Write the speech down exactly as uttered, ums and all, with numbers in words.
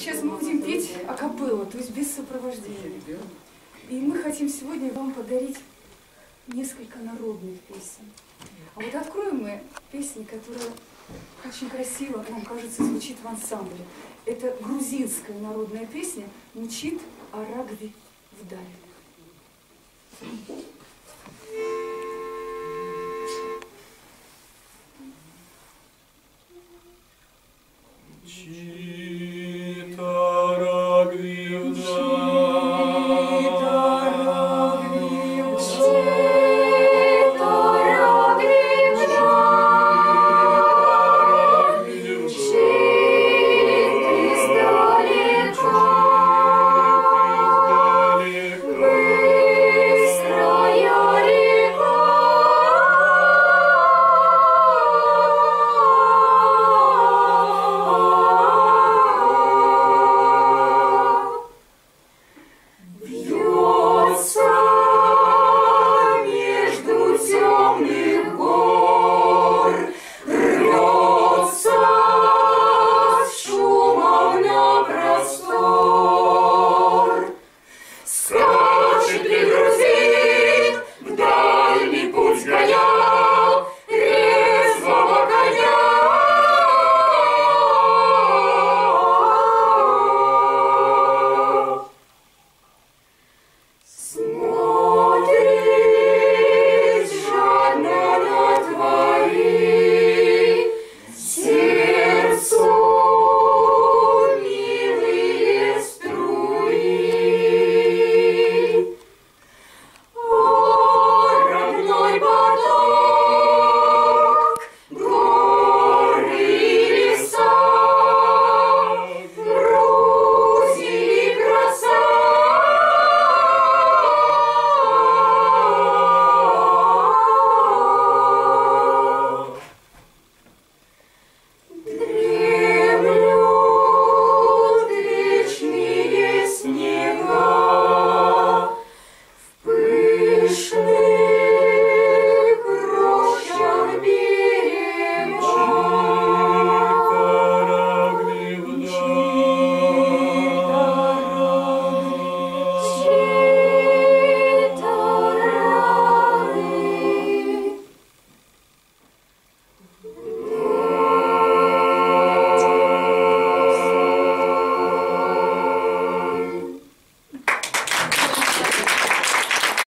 Сейчас мы будем петь акапелла, то есть без сопровождения. И мы хотим сегодня вам подарить несколько народных песен. А вот откроем мы песни, которая очень красиво, как нам кажется, звучит в ансамбле. Это грузинская народная песня «Мчит Арагви вдаль».